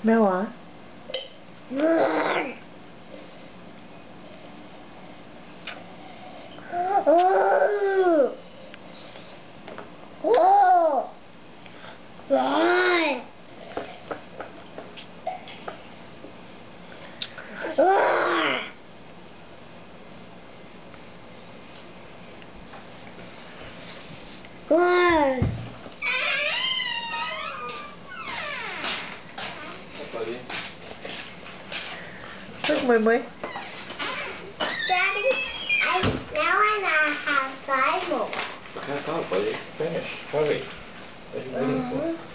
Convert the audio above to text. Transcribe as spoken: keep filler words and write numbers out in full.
Mèo hả? Look, Mui Mui. Daddy, I now I have five more. I can't wait. Finish. Hurry. What are you waiting for?